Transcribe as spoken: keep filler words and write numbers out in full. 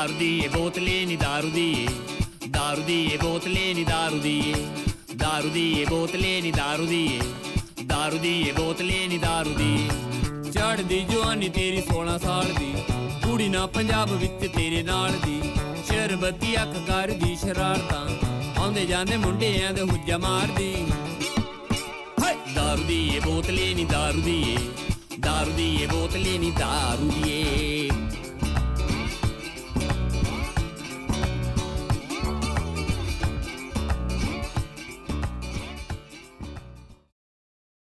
दारू दी ये बोतले नी दारू दी ये दारू दी ये बोतले नी दारू दी ये दारू दी ये बोतले नी दारू दी ये दारू दी ये बोतले नी दारू दी चढ़ दी जवानी तेरी सोलह साल दी कुड़ी ना पंजाब विच तेरे नाल दी शरबती अख कर दी शरारतां आंदे जांदे मुंडियां दे हुज्जा मार दी दारू दी ये बोतले नी दारू दी ये दारू दी ये बोतले नी दारू दी ये